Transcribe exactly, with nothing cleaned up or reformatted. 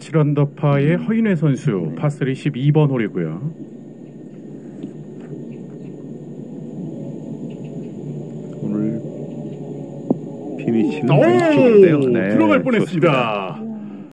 칠 언더파의 허인회 선수 파쓰리 십이 번 홀이고요. 오늘 피니시는 왼쪽인데요. 네, 들어갈 뻔했습니다.